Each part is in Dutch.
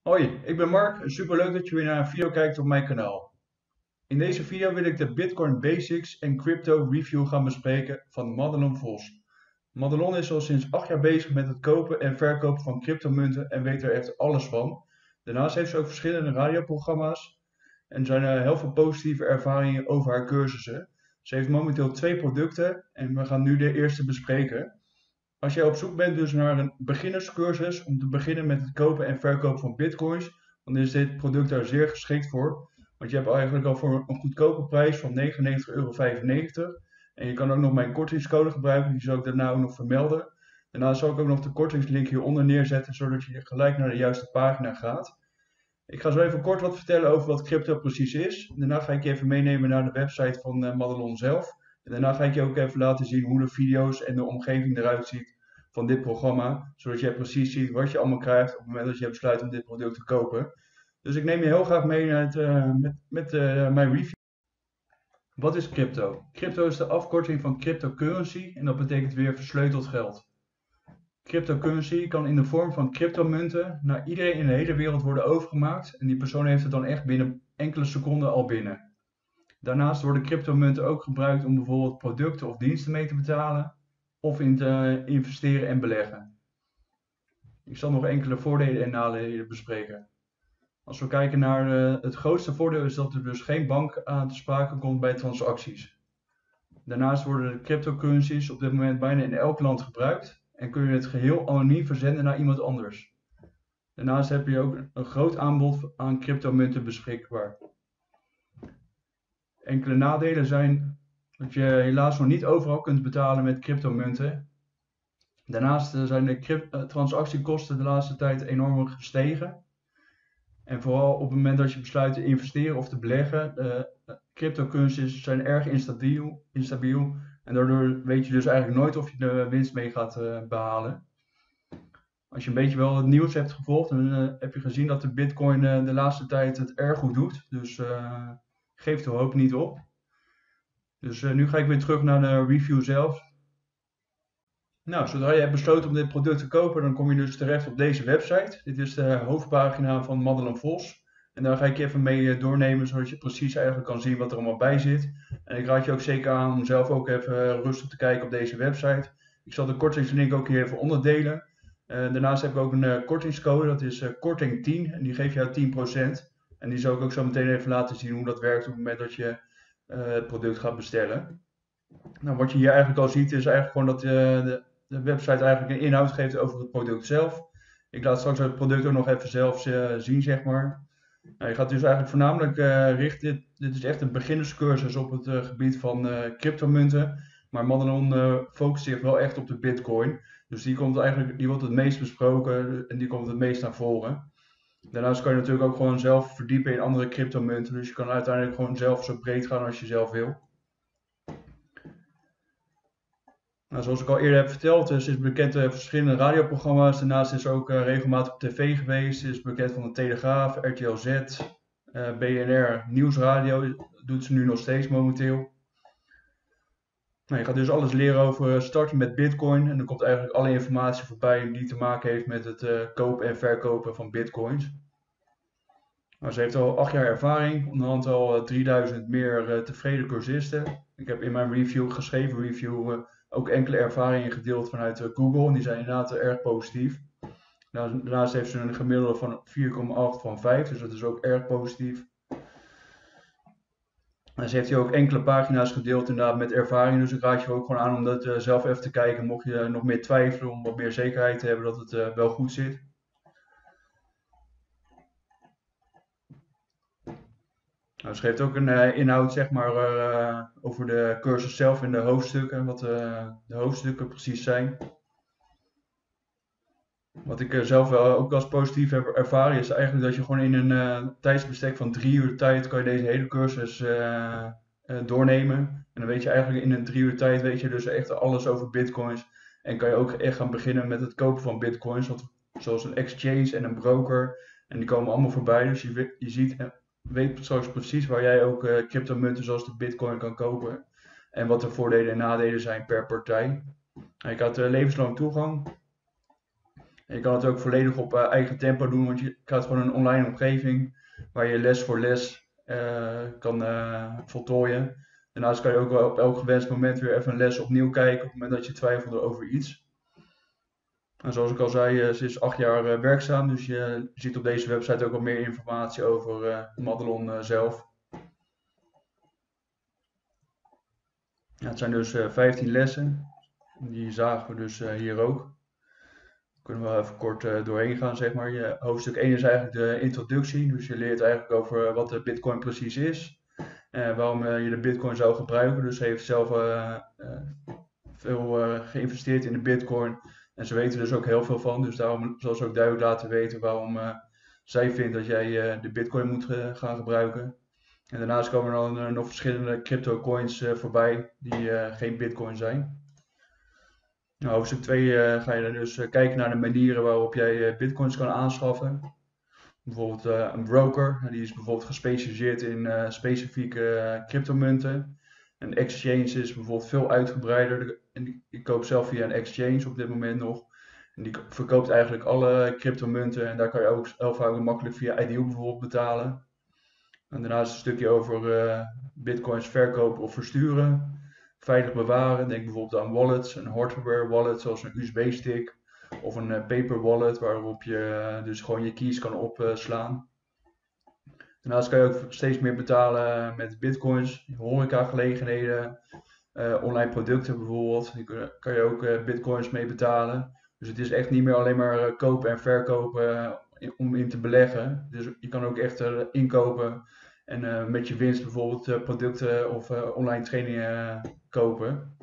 Hoi, ik ben Mark en superleuk dat je weer naar een video kijkt op mijn kanaal. In deze video wil ik de Bitcoin Basics en Crypto Review gaan bespreken van Madelon Vos. Madelon is al sinds 8 jaar bezig met het kopen en verkopen van cryptomunten en weet er echt alles van. Daarnaast heeft ze ook verschillende radioprogramma's en zijn er heel veel positieve ervaringen over haar cursussen. Ze heeft momenteel 2 producten en we gaan nu de eerste bespreken. Als jij op zoek bent dus naar een beginnerscursus om te beginnen met het kopen en verkopen van bitcoins, dan is dit product daar zeer geschikt voor. Want je hebt eigenlijk al voor een goedkope prijs van 99,95 euro. En je kan ook nog mijn kortingscode gebruiken, die zal ik daarna ook nog vermelden. Daarna zal ik ook nog de kortingslink hieronder neerzetten, zodat je gelijk naar de juiste pagina gaat. Ik ga zo even kort wat vertellen over wat crypto precies is. Daarna ga ik je even meenemen naar de website van Madelon zelf. En daarna ga ik je ook even laten zien hoe de video's en de omgeving eruit ziet van dit programma. Zodat jij precies ziet wat je allemaal krijgt op het moment dat je besluit om dit product te kopen. Dus ik neem je heel graag mee naar met mijn review. Wat is crypto? Crypto is de afkorting van cryptocurrency en dat betekent weer versleuteld geld. Cryptocurrency kan in de vorm van cryptomunten naar iedereen in de hele wereld worden overgemaakt en die persoon heeft het dan echt binnen enkele seconden al binnen. Daarnaast worden cryptomunten ook gebruikt om bijvoorbeeld producten of diensten mee te betalen of in te investeren en beleggen. Ik zal nog enkele voordelen en nadelen bespreken. Als we kijken naar het grootste voordeel is dat er dus geen bank aan te sprake komt bij transacties. Daarnaast worden de cryptocurrencies op dit moment bijna in elk land gebruikt en kun je het geheel anoniem verzenden naar iemand anders. Daarnaast heb je ook een groot aanbod aan cryptomunten beschikbaar. Enkele nadelen zijn dat je helaas nog niet overal kunt betalen met cryptomunten. Daarnaast zijn de transactiekosten de laatste tijd enorm gestegen. En vooral op het moment dat je besluit te investeren of te beleggen, cryptocurrencies zijn erg instabiel en daardoor weet je dus eigenlijk nooit of je de winst mee gaat behalen. Als je een beetje wel het nieuws hebt gevolgd, dan heb je gezien dat de Bitcoin de laatste tijd het erg goed doet. Dus geef de hoop niet op. Dus nu ga ik weer terug naar de review zelf. Nou, zodra je hebt besloten om dit product te kopen, dan kom je dus terecht op deze website. Dit is de hoofdpagina van Madelon Vos. En daar ga ik je even mee doornemen, zodat je precies eigenlijk kan zien wat er allemaal bij zit. En ik raad je ook zeker aan om zelf ook even rustig te kijken op deze website. Ik zal de kortingslink ook hier even onderdelen. Daarnaast heb ik ook een kortingscode, dat is korting10 en die geeft jou 10%. En die zal ik ook zo meteen even laten zien hoe dat werkt op het moment dat je het product gaat bestellen. Nou, wat je hier eigenlijk al ziet is eigenlijk gewoon dat de website eigenlijk een inhoud geeft over het product zelf. Ik laat straks het product ook nog even zelf zien, zeg maar. Nou, je gaat dus eigenlijk voornamelijk richten, dit is echt een beginnerscursus op het gebied van cryptomunten. Maar Madelon focust zich wel echt op de Bitcoin. Dus die wordt het meest besproken en die komt het meest naar voren. Daarnaast kan je natuurlijk ook gewoon zelf verdiepen in andere cryptomunten. Dus je kan uiteindelijk gewoon zelf zo breed gaan als je zelf wil. Nou, zoals ik al eerder heb verteld, ze is bekend van verschillende radioprogramma's. Daarnaast is ze ook regelmatig op tv geweest. Ze is bekend van de Telegraaf, RTL Z, BNR, Nieuwsradio doet ze nu nog steeds momenteel. Nou, je gaat dus alles leren over starten met Bitcoin. En er komt eigenlijk alle informatie voorbij die te maken heeft met het kopen en verkopen van Bitcoins. Nou, ze heeft al 8 jaar ervaring, onderhand al 3000 meer tevreden cursisten. Ik heb in mijn geschreven review ook enkele ervaringen gedeeld vanuit Google en die zijn inderdaad erg positief. Nou, daarnaast heeft ze een gemiddelde van 4,8 van 5, dus dat is ook erg positief. En ze heeft hier ook enkele pagina's gedeeld inderdaad met ervaring, dus ik raad je ook gewoon aan om dat zelf even te kijken, mocht je nog meer twijfelen, om wat meer zekerheid te hebben dat het wel goed zit. Nou, ze geeft ook een inhoud zeg maar, over de cursus zelf in de hoofdstukken, wat de hoofdstukken precies zijn. Wat ik zelf wel ook als positief heb ervaren is eigenlijk dat je gewoon in een tijdsbestek van 3 uur tijd kan je deze hele cursus doornemen. En dan weet je eigenlijk in een 3 uur tijd weet je dus echt alles over bitcoins. En kan je ook echt gaan beginnen met het kopen van bitcoins, zoals een exchange en een broker. En die komen allemaal voorbij, dus je ziet weet straks precies waar jij ook cryptomunten zoals de bitcoin kan kopen. En wat de voordelen en nadelen zijn per partij. Je krijgt levenslang toegang. En je kan het ook volledig op eigen tempo doen, want je krijgt gewoon een online omgeving waar je les voor les kan voltooien. Daarnaast kan je ook wel op elk gewenst moment weer even een les opnieuw kijken op het moment dat je twijfelde over iets. En zoals ik al zei, ze is 8 jaar werkzaam, dus je ziet op deze website ook al meer informatie over Madelon zelf. Ja, het zijn dus 15 lessen, die zagen we dus hier ook. Daar kunnen we wel even kort doorheen gaan, zeg maar. Hoofdstuk 1 is eigenlijk de introductie, dus je leert eigenlijk over wat de Bitcoin precies is. Waarom je de Bitcoin zou gebruiken. Dus ze heeft zelf veel geïnvesteerd in de Bitcoin. En ze weten er dus ook heel veel van. Dus daarom zal ze ook duidelijk laten weten waarom zij vindt dat jij de Bitcoin moet gaan gebruiken. En daarnaast komen er dan nog verschillende crypto coins voorbij die geen Bitcoin zijn. Nou, hoofdstuk 2 ga je dan dus kijken naar de manieren waarop jij Bitcoins kan aanschaffen. Bijvoorbeeld een broker, die is bijvoorbeeld gespecialiseerd in specifieke cryptomunten. Een exchange is bijvoorbeeld veel uitgebreider. En ik koop zelf via een exchange op dit moment nog. En die verkoopt eigenlijk alle cryptomunten en daar kan je ook heel vaak makkelijk via Ideal bijvoorbeeld betalen. En daarnaast een stukje over bitcoins verkopen of versturen. Veilig bewaren, denk bijvoorbeeld aan wallets, een hardware wallet zoals een USB-stick. Of een paper wallet waarop je dus gewoon je keys kan opslaan. Daarnaast kan je ook steeds meer betalen met bitcoins, horecagelegenheden, online producten bijvoorbeeld. Die kan je ook bitcoins mee betalen. Dus het is echt niet meer alleen maar kopen en verkopen om in te beleggen. Dus je kan ook echt inkopen en met je winst bijvoorbeeld producten of online trainingen kopen.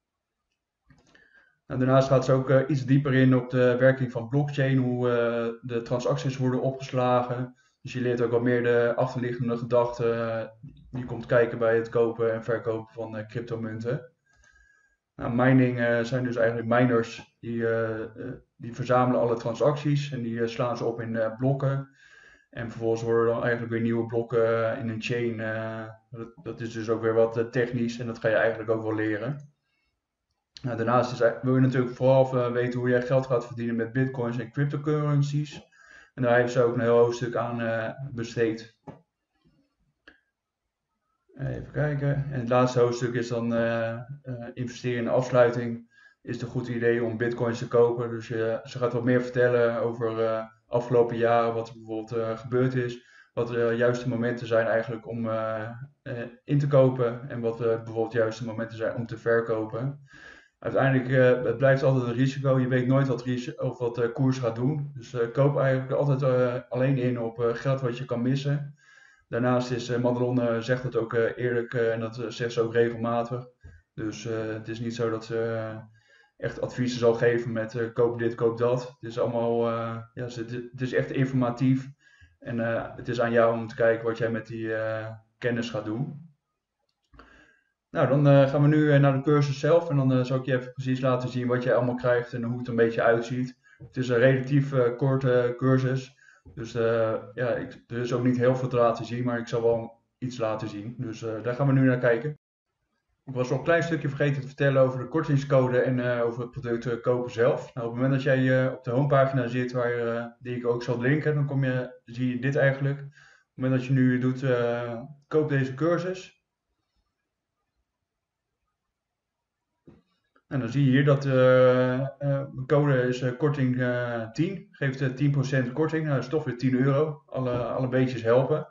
En daarnaast gaat ze ook iets dieper in op de werking van blockchain, hoe de transacties worden opgeslagen. Dus je leert ook wat meer de achterliggende gedachten die komt kijken bij het kopen en verkopen van cryptomunten. Nou, mining zijn dus eigenlijk miners die verzamelen alle transacties en die slaan ze op in blokken. En vervolgens worden er dan eigenlijk weer nieuwe blokken in een chain. Dat is dus ook weer wat technisch en dat ga je eigenlijk ook wel leren. Nou, daarnaast wil je natuurlijk vooral weten hoe jij geld gaat verdienen met bitcoins en cryptocurrencies. En daar heeft ze ook een heel hoofdstuk aan besteed. Even kijken. En het laatste hoofdstuk is dan investeren in de afsluiting. Is het een goed idee om bitcoins te kopen? Dus ze gaat wat meer vertellen over afgelopen jaren, wat er bijvoorbeeld gebeurd is. Wat de juiste momenten zijn eigenlijk om in te kopen. En wat bijvoorbeeld de juiste momenten zijn om te verkopen. Uiteindelijk, het blijft altijd een risico. Je weet nooit wat de koers gaat doen. Dus koop eigenlijk altijd alleen in op geld wat je kan missen. Daarnaast is Madelon zegt het ook eerlijk en dat zegt ze ook regelmatig. Dus het is niet zo dat ze echt adviezen zal geven met koop dit, koop dat. Het is allemaal, ja, het is echt informatief. En het is aan jou om te kijken wat jij met die kennis gaat doen. Nou, dan gaan we nu naar de cursus zelf en dan zal ik je even precies laten zien wat jij allemaal krijgt en hoe het een beetje uitziet. Het is een relatief korte cursus, dus ja, er is ook niet heel veel te laten zien, maar ik zal wel iets laten zien. Dus daar gaan we nu naar kijken. Ik was al een klein stukje vergeten te vertellen over de kortingscode en over het product kopen zelf. Nou, op het moment dat jij op de homepagina zit, die ik ook zal linken, dan zie je dit eigenlijk. Op het moment dat je nu doet, koop deze cursus. En dan zie je hier dat mijn code is korting 10, geeft 10% korting. Nou, dat is toch weer 10 euro. Alle beetjes helpen.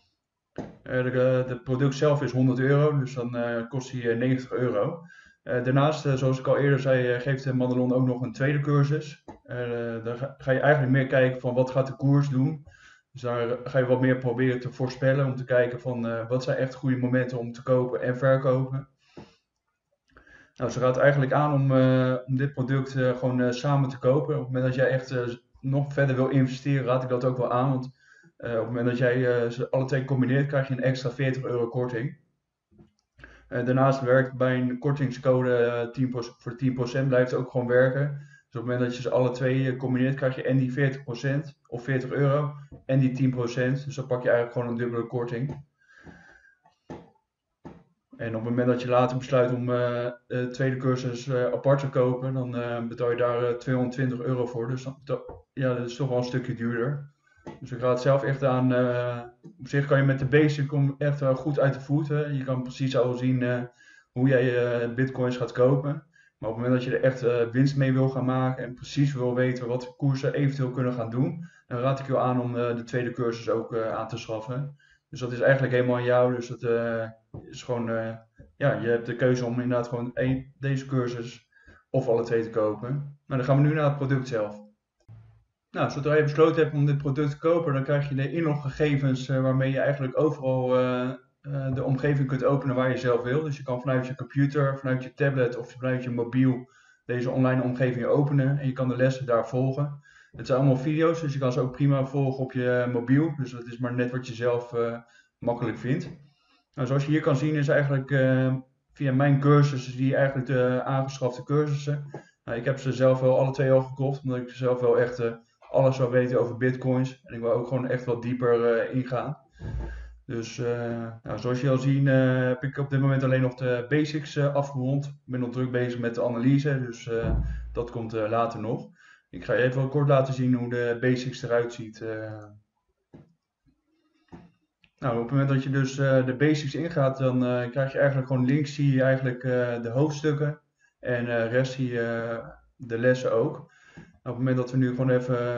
Het product zelf is 100 euro, dus dan kost hij 90 euro. Daarnaast, zoals ik al eerder zei, geeft Madelon ook nog een tweede cursus. Daar ga je eigenlijk meer kijken van wat gaat de koers doen. Dus daar ga je wat meer proberen te voorspellen om te kijken van wat zijn echt goede momenten om te kopen en verkopen. Nou, ze raadt eigenlijk aan om dit product gewoon samen te kopen. Op het moment dat jij echt nog verder wil investeren, raad ik dat ook wel aan. Want op het moment dat jij ze alle twee combineert, krijg je een extra 40 euro korting. Daarnaast werkt bij een kortingscode voor 10% blijft het ook gewoon werken. Dus op het moment dat je ze alle twee combineert, krijg je en die 40% of 40 euro en die 10%. Dus dan pak je eigenlijk gewoon een dubbele korting. En op het moment dat je later besluit om de tweede cursus apart te kopen, dan betaal je daar €220 voor. Dus ja, dat is toch wel een stukje duurder. Dus ik raad het zelf echt aan. Op zich kan je met de basic echt wel goed uit de voeten. Je kan precies al zien hoe jij je bitcoins gaat kopen. Maar op het moment dat je er echt winst mee wil gaan maken en precies wil weten wat de koersen eventueel kunnen gaan doen, dan raad ik je aan om de tweede cursus ook aan te schaffen. Dus dat is eigenlijk helemaal aan jou. Dus dat is gewoon, ja, je hebt de keuze om inderdaad gewoon deze cursus of alle twee te kopen. Nou, dan gaan we nu naar het product zelf. Nou, zodra je besloten hebt om dit product te kopen, dan krijg je de inloggegevens waarmee je eigenlijk overal de omgeving kunt openen waar je zelf wil. Dus je kan vanuit je computer, vanuit je tablet of vanuit je mobiel deze online omgeving openen en je kan de lessen daar volgen. Het zijn allemaal video's, dus je kan ze ook prima volgen op je mobiel. Dus dat is maar net wat je zelf makkelijk vindt. Nou, zoals je hier kan zien is eigenlijk via mijn cursussen die eigenlijk de aangeschafte cursussen. Nou, ik heb ze zelf wel alle twee al gekocht, omdat ik zelf wel echt alles wil weten over bitcoins. En ik wil ook gewoon echt wat dieper ingaan. Dus nou, zoals je al ziet heb ik op dit moment alleen nog de basics afgerond. Ik ben nog druk bezig met de analyse, dus dat komt later nog. Ik ga je even wel kort laten zien hoe de basics eruit ziet. Nou, op het moment dat je dus de basics ingaat, dan krijg je eigenlijk gewoon links zie je eigenlijk de hoofdstukken en rechts zie je de lessen ook. Nou, op het moment dat we nu gewoon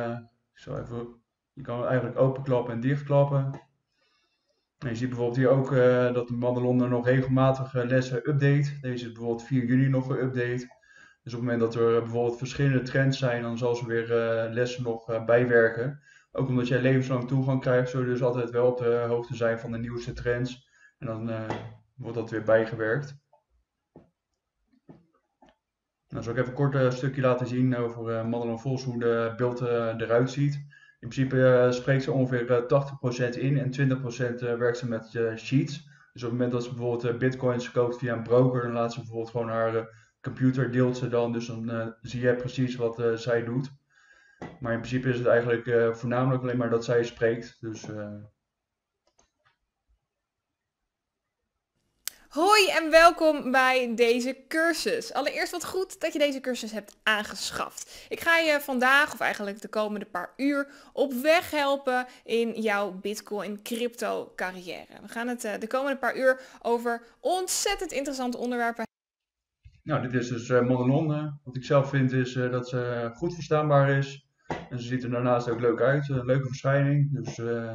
je kan eigenlijk openklappen en dichtklappen. En je ziet bijvoorbeeld hier ook dat de Madelon er nog regelmatig lessen update. Deze is bijvoorbeeld 4 juni nog geüpdate. Dus op het moment dat er bijvoorbeeld verschillende trends zijn, dan zal ze weer lessen nog bijwerken. Ook omdat jij levenslang toegang krijgt, zul je dus altijd wel op de hoogte zijn van de nieuwste trends. En dan wordt dat weer bijgewerkt. Nou, zal ik even een kort stukje laten zien over Madelon Vos, hoe de beeld eruit ziet. In principe spreekt ze ongeveer 80% in en 20% werkt ze met sheets. Dus op het moment dat ze bijvoorbeeld bitcoins koopt via een broker, dan laat ze bijvoorbeeld gewoon haar computer deelt ze dan. Dus dan zie je precies wat zij doet. Maar in principe is het eigenlijk voornamelijk alleen maar dat zij spreekt. Dus Hoi en welkom bij deze cursus. Allereerst wat goed dat je deze cursus hebt aangeschaft. Ik ga je vandaag, of eigenlijk de komende paar uur, op weg helpen in jouw Bitcoin crypto carrière. We gaan het de komende paar uur over ontzettend interessante onderwerpen. nou, dit is dus Madelon. Wat ik zelf vind is dat ze goed verstaanbaar is. En ze ziet er daarnaast ook leuk uit. Een leuke verschijning. Dus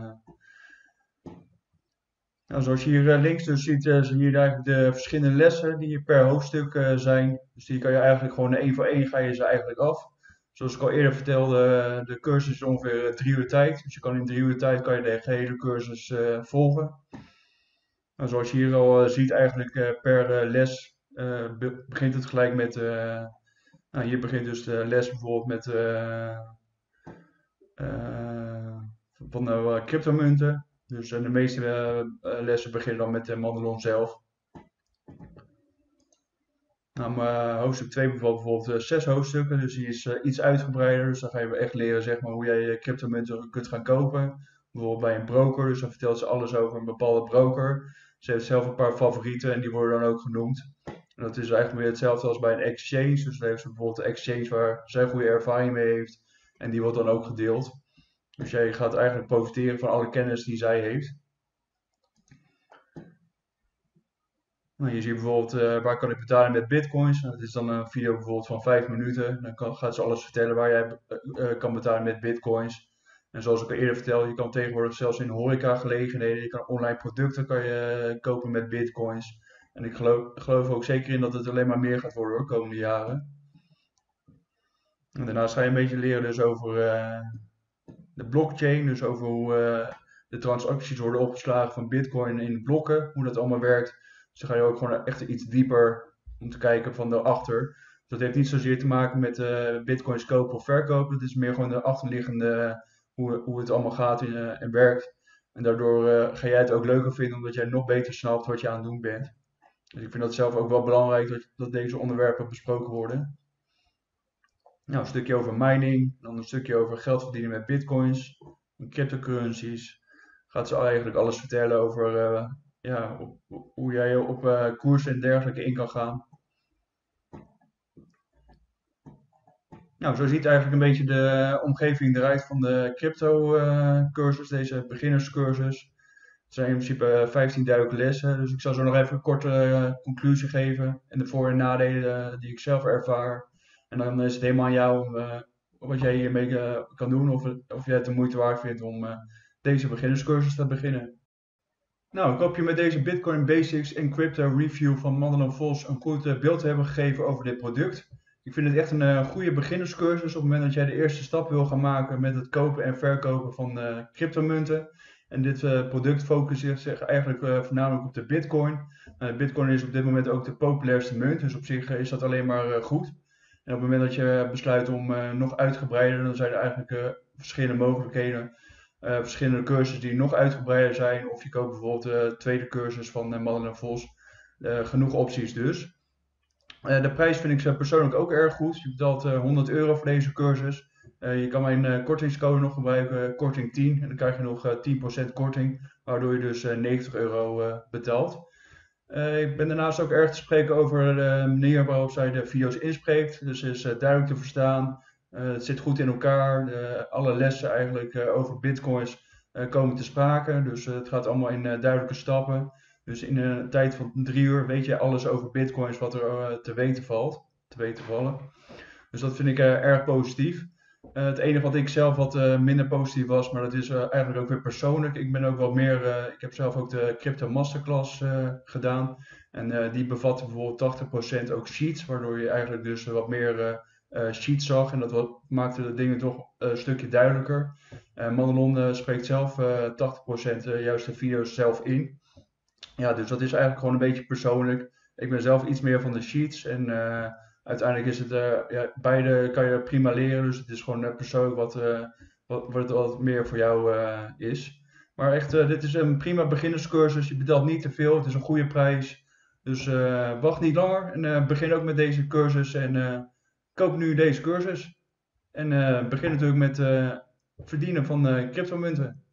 nou, zoals je hier links dus ziet, zie je eigenlijk de verschillende lessen die per hoofdstuk zijn. Dus die kan je eigenlijk gewoon één voor één ga je ze eigenlijk af. Zoals ik al eerder vertelde, de cursus is ongeveer 3 uur tijd. Dus je kan in 3 uur tijd kan je de gehele cursus volgen. Nou, zoals je hier al ziet, eigenlijk per les begint het gelijk met. Nou, hier begint dus de les bijvoorbeeld met van de cryptomunten. Dus de meeste lessen beginnen dan met de Madelon zelf. Nou, hoofdstuk 2 bevat bijvoorbeeld 6 hoofdstukken, dus die is iets uitgebreider. Dus dan ga je echt leren zeg maar, hoe jij je cryptomunten kunt gaan kopen. Bijvoorbeeld bij een broker, dus dan vertelt ze alles over een bepaalde broker. Ze heeft zelf een paar favorieten en die worden dan ook genoemd. En dat is eigenlijk weer hetzelfde als bij een exchange. Dus dan heeft ze bijvoorbeeld een exchange waar zij goede ervaring mee heeft. En die wordt dan ook gedeeld. Dus jij gaat eigenlijk profiteren van alle kennis die zij heeft. Nou, je ziet bijvoorbeeld waar kan ik betalen met bitcoins. Nou, dat is dan een video bijvoorbeeld van 5 minuten. Dan gaat ze alles vertellen waar jij kan betalen met bitcoins. En zoals ik al eerder vertelde, je kan tegenwoordig zelfs in horecagelegenheden, je kan online producten kan je kopen met bitcoins. En ik geloof ook zeker in dat het alleen maar meer gaat worden de komende jaren. En daarnaast ga je een beetje leren dus over de blockchain, dus over hoe de transacties worden opgeslagen van bitcoin in blokken, hoe dat allemaal werkt. Dus dan ga je ook gewoon echt iets dieper om te kijken van daarachter. Dat heeft niet zozeer te maken met bitcoins kopen of verkopen. Het is meer gewoon de achterliggende hoe het allemaal gaat en werkt. En daardoor ga jij het ook leuker vinden omdat jij nog beter snapt wat je aan het doen bent. Dus ik vind dat zelf ook wel belangrijk dat deze onderwerpen besproken worden. Nou, een stukje over mining, dan een stukje over geld verdienen met bitcoins, cryptocurrencies. Gaat ze eigenlijk alles vertellen over ja, hoe jij op koersen en dergelijke in kan gaan. Nou, zo ziet eigenlijk een beetje de omgeving eruit van de crypto cursus, deze beginnerscursus. Het zijn in principe 15.000 lessen, dus ik zal zo nog even een korte conclusie geven en de voor- en nadelen die ik zelf ervaar. En dan is het helemaal aan jou wat jij hiermee kan doen of jij het de moeite waard vindt om deze beginnerscursus te beginnen. Nou, ik hoop je met deze Bitcoin Basics en Crypto Review van Madelon Vos een goed beeld te hebben gegeven over dit product. Ik vind het echt een goede beginnerscursus op het moment dat jij de eerste stap wil gaan maken met het kopen en verkopen van cryptomunten. En dit product focust zich eigenlijk voornamelijk op de Bitcoin. Bitcoin is op dit moment ook de populairste munt, dus op zich is dat alleen maar goed. En op het moment dat je besluit om nog uitgebreider, dan zijn er eigenlijk verschillende mogelijkheden. Verschillende cursussen die nog uitgebreider zijn. Of je koopt bijvoorbeeld de tweede cursus van Madelon Vos. Genoeg opties dus. De prijs vind ik zo persoonlijk ook erg goed. Je betaalt €100 voor deze cursus. Je kan mijn kortingscode nog gebruiken, korting 10. En dan krijg je nog 10% korting, waardoor je dus €90 betaalt. Ik ben daarnaast ook erg te spreken over de manier waarop zij de video's inspreekt. Dus het is duidelijk te verstaan. Het zit goed in elkaar. Alle lessen eigenlijk over bitcoins komen te sprake. Dus het gaat allemaal in duidelijke stappen. Dus in een tijd van 3 uur weet je alles over bitcoins wat er te weten vallen. Dus dat vind ik erg positief. Het enige wat ik zelf wat minder positief was, maar dat is eigenlijk ook weer persoonlijk. Ik ben ook wat meer, ik heb zelf ook de Crypto Masterclass gedaan. En die bevatte bijvoorbeeld 80% ook sheets, waardoor je eigenlijk dus wat meer sheets zag. En dat maakte de dingen toch een stukje duidelijker. Madelon spreekt zelf 80% juist de video's zelf in. Ja, dus dat is eigenlijk gewoon een beetje persoonlijk. Ik ben zelf iets meer van de sheets en uiteindelijk is het, ja, beide kan je prima leren, dus het is gewoon persoonlijk wat meer voor jou is. Maar echt, dit is een prima beginnerscursus, je betaalt niet te veel, het is een goede prijs. Dus wacht niet langer en begin ook met deze cursus en koop nu deze cursus. En begin natuurlijk met verdienen van cryptomunten.